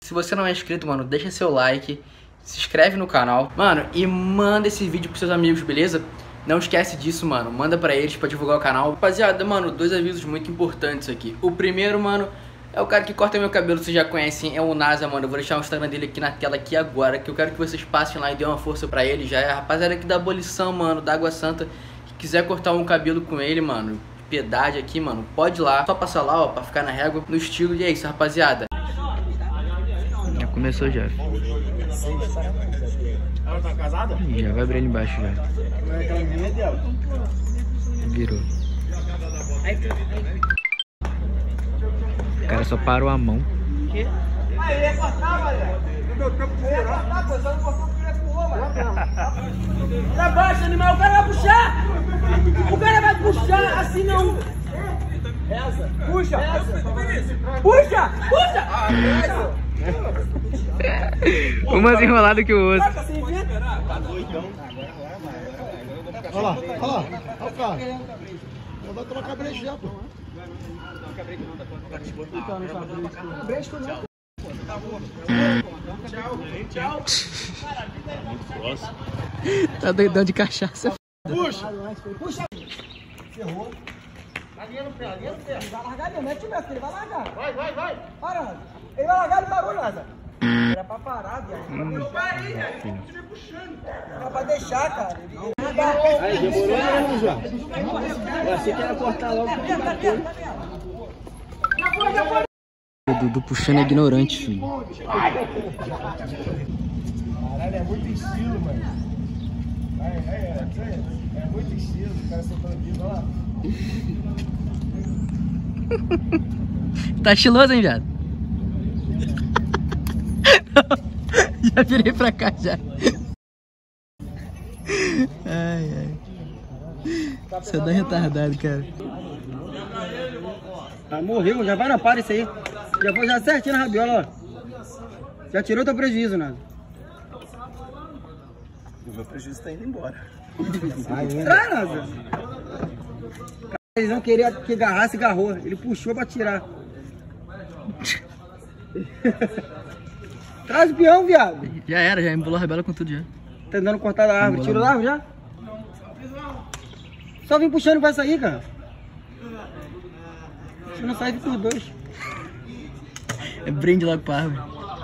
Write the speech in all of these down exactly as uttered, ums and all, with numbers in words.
Se você não é inscrito, mano, deixa seu like, se inscreve no canal, mano, e manda esse vídeo pros seus amigos, beleza? Não esquece disso, mano, manda pra eles pra divulgar o canal. Rapaziada, mano, dois avisos muito importantes aqui. O primeiro, mano, é o cara que corta meu cabelo, vocês já conhecem, é o Nasa, mano. Eu vou deixar o Instagram dele aqui na tela aqui agora, que eu quero que vocês passem lá e dêem uma força pra ele. Já é a rapaziada aqui da Abolição, mano, da Água Santa, que quiser cortar um cabelo com ele, mano, piedade aqui, mano, pode ir lá. Só passar lá, ó, pra ficar na régua, no estilo. E é isso, rapaziada. Já começou já. Ela tá casada? Já vai abrir ali embaixo já. Não é aquela menina dela. Virou. O cara só parou a mão. Que? Ah, ele ia cortar, velho. No meu tempo de virar. Tá, pô, só não cortou porque ele é pulou, velho. Pra baixo, animal, o cara vai puxar! O cara vai puxar, assim não. Reza. Puxa. Reza. Puxa! Puxa! Ah, reza. Um mais enrolado que o outro. Tá doidão. Olha lá, olha lá, olha o carro. Eu vou tomar cabrejo, pô. Cabrejo não. Tchau, tchau. Tá doidão de cachaça. Puxa! Puxa! Ferrou. A linha no pé, a linha no pé. Vai largar mesmo, mete o mestre, ele vai largar. Vai, vai, vai. Para, ele vai largar, ele parou, Nasa. Era pra parar, viado. Eu parei, velho. Continua puxando. Era pra deixar, cara. Aí, demorou mesmo, João. Eu achei que era cortar logo. O Dudu puxando é ignorante, filho. Caralho, é muito estilo, mano. É, é, é, é muito estilo. O cara soltando vivo, olha lá. Tá estiloso, hein, viado? Já virei pra cá, já. Ai, ai. Você dá retardado, cara. Ah, morreu, já vai na para isso aí. Já foi já certinho na rabiola, ó. Já tirou teu prejuízo, né? O meu prejuízo tá indo embora. Ah, Nasa. Ele não queria que agarrasse e agarrou. Ele puxou pra tirar. Traz o peão, viado. Já era, já embolou a rabela com tudo já. Tá tentando cortar da árvore. Tirou da árvore já? Só vem puxando e vai sair, cara. Se não sair, fica os dois. É brinde logo pra árvore.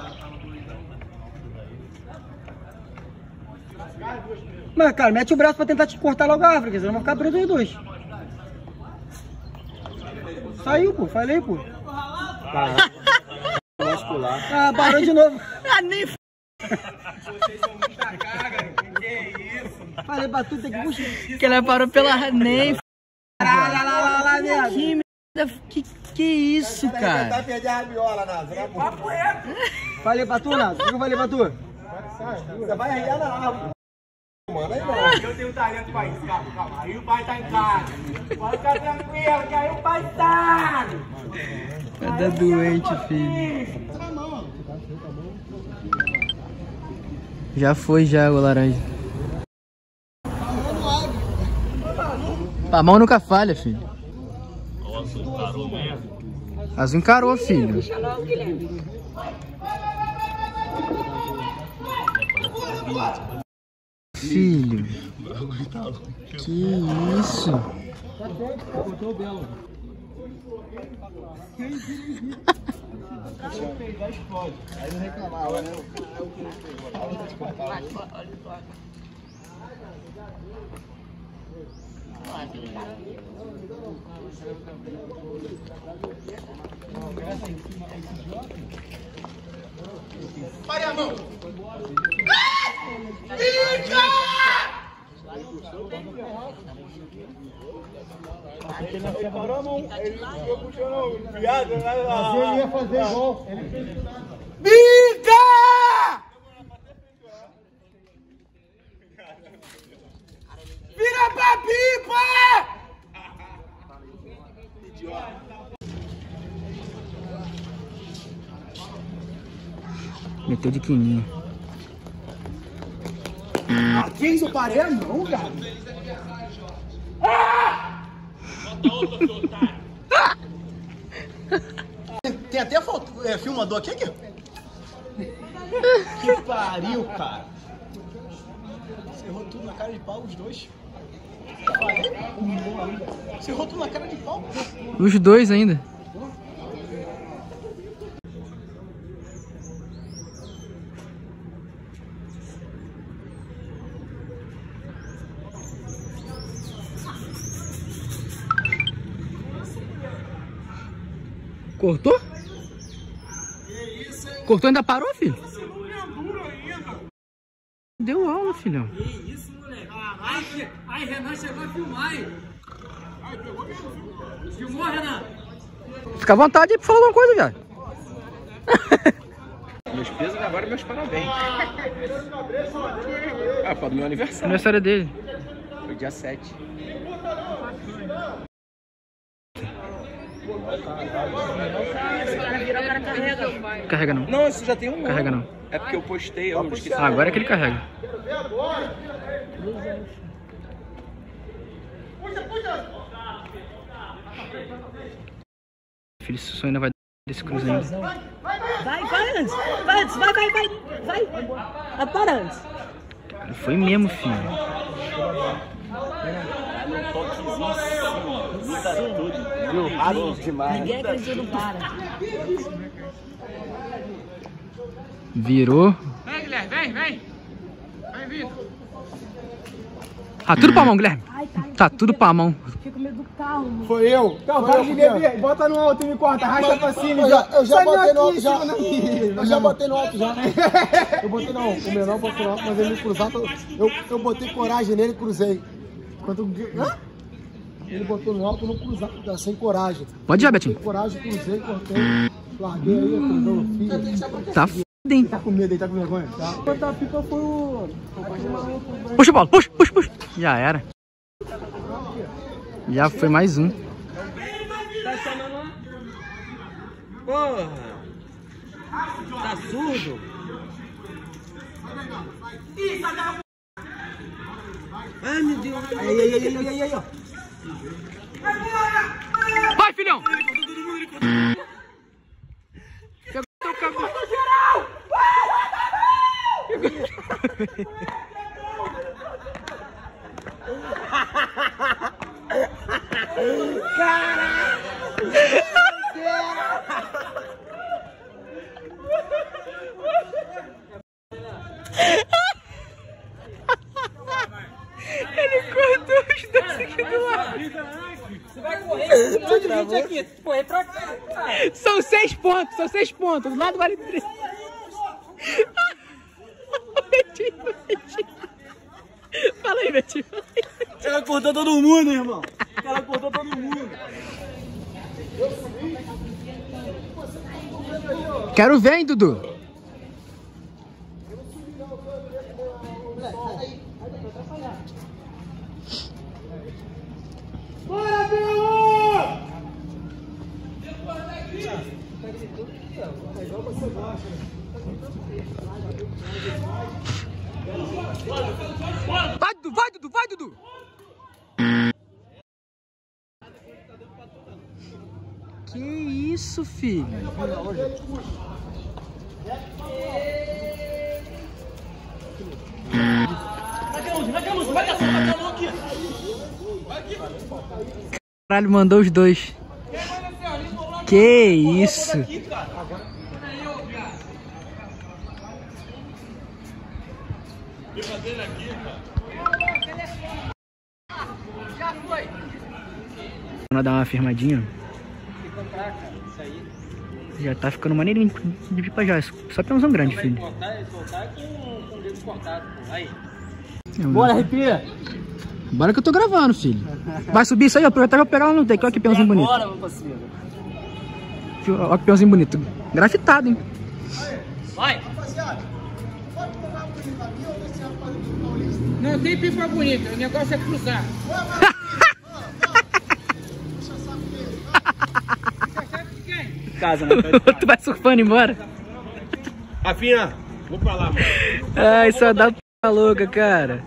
Mas, cara, mete o braço pra tentar te cortar logo a árvore, porque senão vai ficar preso os dois. Saiu, pô. Falei, pô. Ah, parou de novo. Ah, nem f... Vocês são muita carga, que isso? Falei pra tu, tem que puxar. Que ela parou pela... Nem f... Caralho, lá, lá, lá, viado. Que merda... Que que isso, Vai cara? perder a rabiola, Nasa. Papo reto. Falei pra tu, Nasa. O que eu falei pra tu? Você vai arrear na árvore. Mano, aí não. Eu tenho talento pra isso, calma, calma. Aí o pai tá em casa. Pode ficar tranquilo, que aí o pai sabe. Vai dar doente, filho. Já foi já o laranja. A mão nunca falha, filho. Azul encarou, filho. Filho. Que isso? Aí não reclamava, né? Pare a mão! Fica! Ele parou a mão, ele ficou puxando o viado, né? Mas ele ia fazer igual. Bica! Vira pra pipa! Meteu de quininho. Ah, que isso? Eu parei a mão, cara. Tem até foto, é, filmador aqui, aqui. Que pariu, cara. Você errou tudo na cara de pau, os dois. Você errou tudo na cara de pau. Os dois ainda. Cortou? Que isso, hein? Cortou e ainda parou, filho? Você não me andura ainda. Deu aula, filhão. Que isso, moleque? Ai, ai, Renan chegou a filmar, hein? Ai, pegou mesmo. Filmou, Renan? Fica à vontade aí pra falar alguma coisa, viado. Meus pesos agora, meus parabéns. Ah, pô, do meu aniversário. Aniversário dele. Foi dia sete. Carrega não. Não, isso já tem um Carrega ano. não. É porque eu postei, eu esqueci. Ah, agora é que ele carrega. Filho, isso só ainda vai desse cruze ainda. Vai, vai antes. Vai antes, vai, vai, vai. Vai. Ah, para antes. Foi mesmo, filho. Ninguém acredita no para. Virou. Vem, Guilherme, vem, vem. Vem, Vitor. Tá tudo pra mão, Guilherme. Ai, tá. Tá tudo pra mão. Fico com medo do carro, mano. Foi eu. Então, para de beber. Bota no alto e me corta. Arrasta pra cima. Eu já, eu já botei no alto já. Eu já botei no alto já. Eu botei não. O menor botou no alto, mas ele me cruzava. Eu, eu botei coragem nele e cruzei. Quando... Hã? Ele botou no alto, eu não cruzava, sem coragem. Pode ir, Betinho. Sem coragem, cruzei, cortei. Larguei aí, cruzou no filho. Tá f***, hein? Tá com medo aí, tá com vergonha? Tá. Quando a pipa foi o... Puxa a bola, puxa, puxa, puxa. Já era. Já foi mais um. Tá chamando lá? Porra! Tá surdo? Ai, meu Deus. Aí, aí, aí, aí, aí, aí, ó. Vai, filhão! Pegou teu cagou. Ele cortou os dois aqui do lado. Você vai correr com de gente aqui. Correr pra cá. São seis pontos, são seis pontos. Do lado vale três. Betinho, Betinho. Fala aí, Betinho. Ela cortou todo mundo, irmão. Ela cortou todo mundo. Quero ver, hein, Dudu. Bora, Belo! Vai, Dudu, vai, Dudu, vai, Dudu. Que isso, filho? Caralho, mandou os dois. Que isso? Já foi. Vamos dar uma firmadinha. Já tá ficando maneirinho de pipa já. Só pensão grande, filho. Bora, arrepia. Bora que eu tô gravando, filho. Vai subir isso aí, aproveitar e vou pegar lá no take. Olha que peãozinho bonito. Bora, meu parceiro. Olha que peãozinho bonito. Grafitado, hein? Vai. Não tem pipa bonita, o negócio é cruzar. Casa, né? Tu vai surfando embora? Rafinha, vou pra lá, mano. Ai, só dá p*** louca, cara.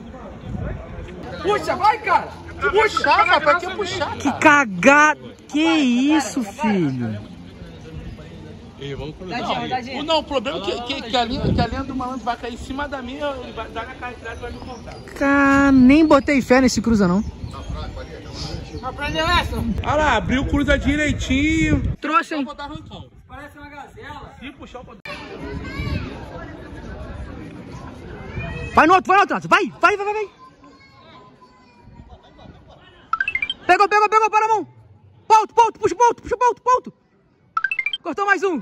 Puxa, vai, cara! Puxar, cara, pra que puxar, Que cagada! Que isso, filho? E vamos cruzar. Dadinho, dadinho. Não, o problema é que, que, que, a linha, que a linha do malandro vai cair em cima da minha, ele vai dar na cara de trás e vai me contar. Cara, nem botei fé nesse cruza, não. Aprendeu essa? Olha lá, abriu o cruza direitinho. Trouxe, hein? Parece uma gazela. Se puxar o Vai no outro, vai no outro. Vai, vai, vai, vai, vai. Pegou, pegou, pegou, para a mão. Ponto, ponto, puxa o ponto, puxa o ponto, ponto. Cortou mais um.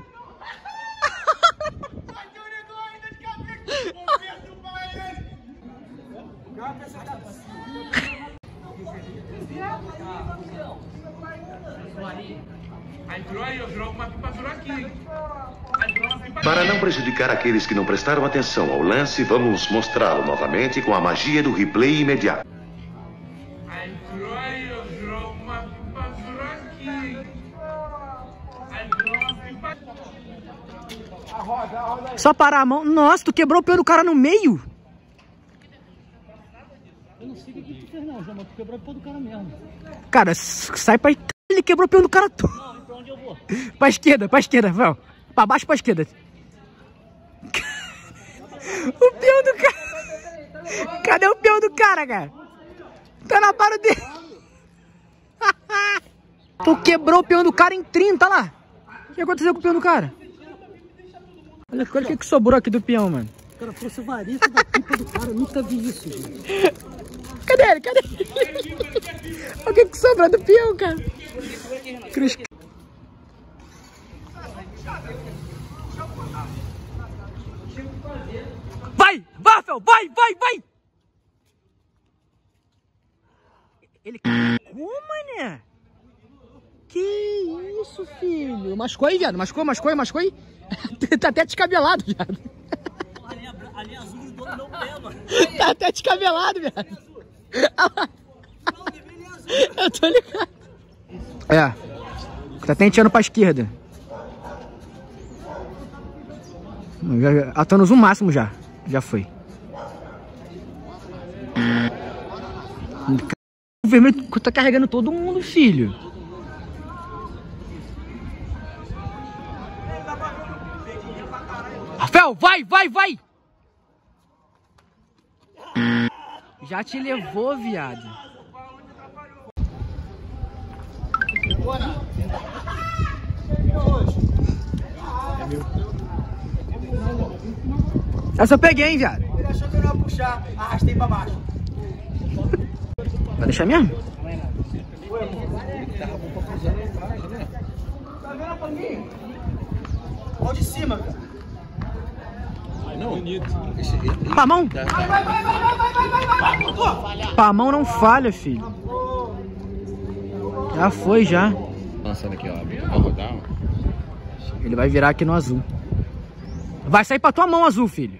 Entrou aí, eu jogo uma pipa por aqui. Para não prejudicar aqueles que não prestaram atenção ao lance, vamos mostrá-lo novamente com a magia do replay imediato. Entrou aí, eu jogo uma pipa por aqui. Entrou uma pipa. Só parar a mão. Nossa, tu quebrou o pé do cara no meio. Eu não sei o que tu fez não, João, mas tu quebrou o pé do cara mesmo. Cara, sai pra... Ele quebrou o pé do cara todo. Não, pra onde eu vou? Pra esquerda, pra esquerda, vai. Pra baixo, pra esquerda. O peão do cara. Cadê o peão do cara, cara? Tá na barra dele. Tu quebrou o peão do cara em trinta, lá. O que aconteceu com o peão do cara? Olha, olha o que, que sobrou aqui do peão, mano. Cara, trouxe a vareta da pipa do cara, eu nunca vi isso, gente. Cadê ele? Cadê ele? Olha o que, que sobrou do peão, cara. Cruz. Vai! Waffle! Vai, vai, vai! Ele... Como, mané? Que isso, filho? Machucou aí, viado? Machucou, machucou aí, machucou aí? Tá até descabelado, viado. A linha azul grudou no meu pé, mano. Tá até descabelado, viado. Eu tô ligado. É. Tá tenteando pra esquerda. Já, já tá no zoom máximo já. Já foi. O vermelho tá carregando todo mundo, filho. Rafael, vai, vai, vai! Já te levou, viado. Essa eu peguei, hein, viado. Ele achou que eu não ia puxar, arrastei pra baixo. Vai deixar mesmo? Tá vendo pra mim? Olha de cima, cara. Pra mão? Vai, vai, vai, vai, vai, vai, vai, vai, vai, doutor. Pra mão não falha, filho. Já foi, já. Lançando aqui, ó. Vai rodar, ó. Ele vai virar aqui no azul. Vai sair pra tua mão, azul, filho.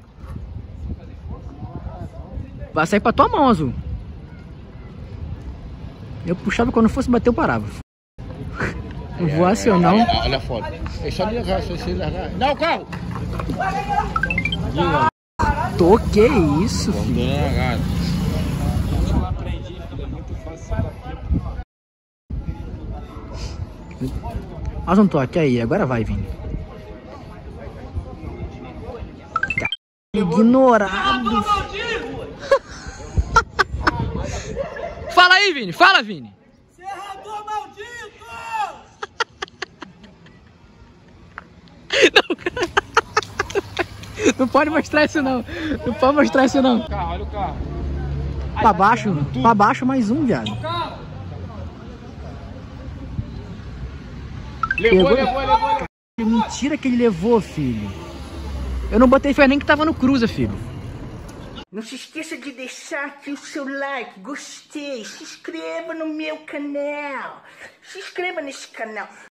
Vai sair pra tua mão, azul. Eu puxava quando fosse bater, eu parava. Não voasse ou não. Olha a foto. É só me largar, só se largar. Não, o carro! Tô, que isso, filho. Vamos largar. Mais um toque aí, agora vai, Vini. Ignorado. Fala aí, Vini. Fala, Vini. Serrador maldito! Não, cara. Não pode mostrar isso, não. Não pode mostrar isso, não. Olha o carro. Pra baixo. Pra baixo mais um, viado. Levou, Pegou? levou, levou. Mentira que ele levou, filho. Eu não botei fé nem que tava no cruza, filho. Não se esqueça de deixar aqui o seu like, gostei, se inscreva no meu canal, se inscreva nesse canal.